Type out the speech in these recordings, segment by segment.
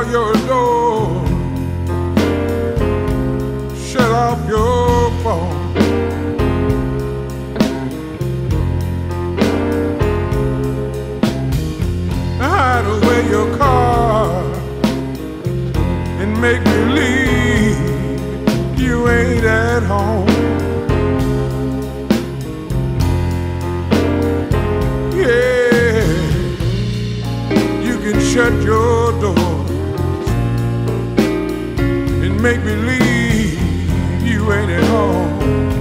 your door, shut off your phone. Hide away your car and make believe you ain't at home. Yeah, you can shut your doors and make believe you ain't at home.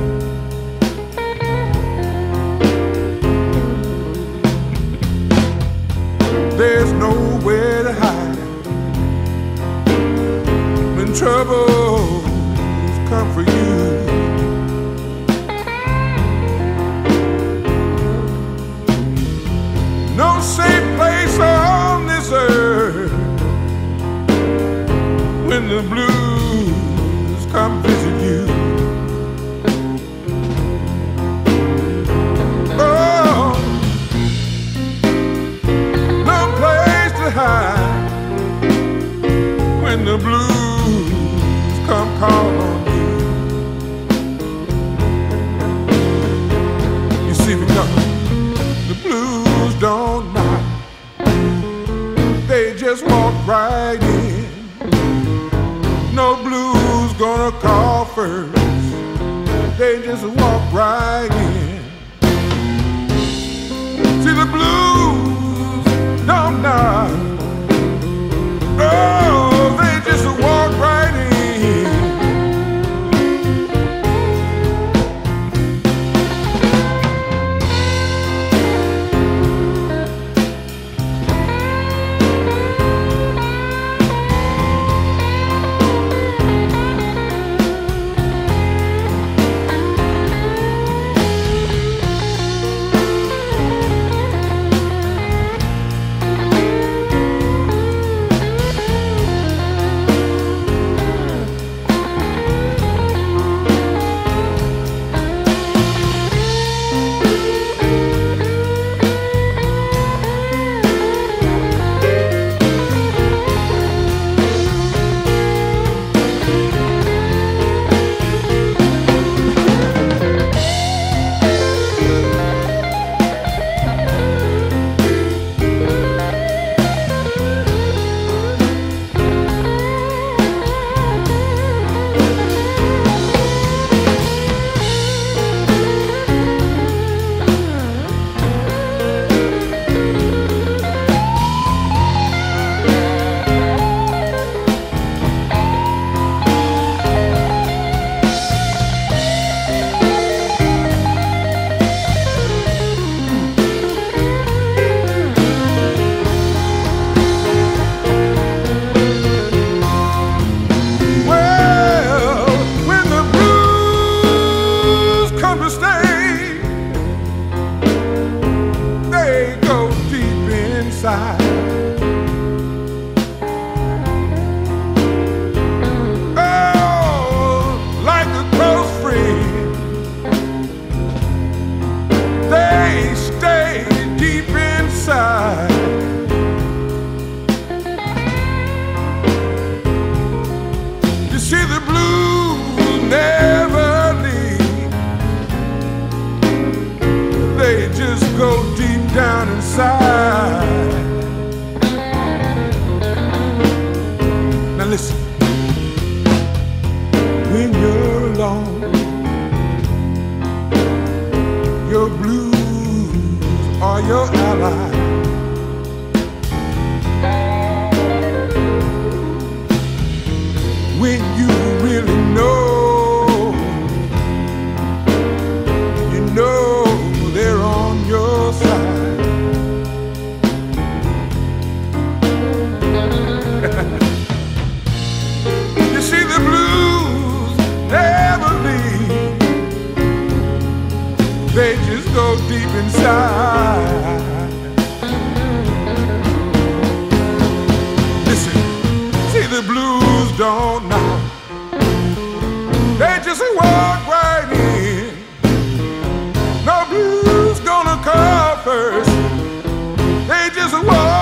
There's nowhere to hide when troubles come for you. No safe place on this earth when the blues come visit you. Oh, no place to hide when the blues come call on you. You see, because the blues don't knock, they just walk right in. No blues gonna call first, they just walk right in. See, the blues don't knock, oh, they just walk right in. They just go deep inside. Listen, see, the blues don't knock, they just walk right in. No blues gonna call first, they just walk